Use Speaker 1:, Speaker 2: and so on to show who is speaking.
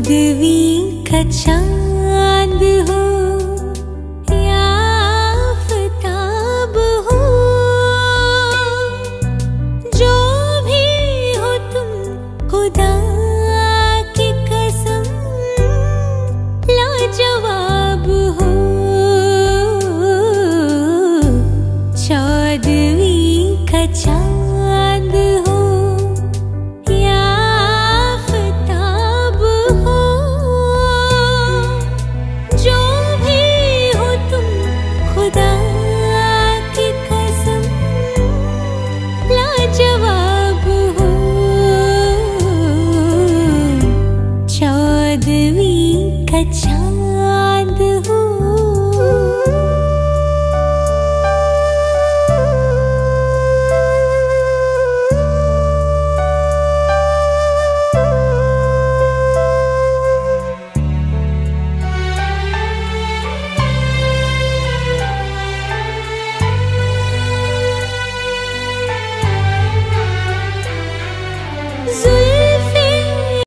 Speaker 1: चौदहवीं का चांद हो या आफताब हो, जो भी हो तुम खुदा की कसम लाजवाब हो। चौदहवीं का चांद हो या आफताब हो, जो भी हो तुम खुदा की कसम लाजवाब हो। चौदहवीं का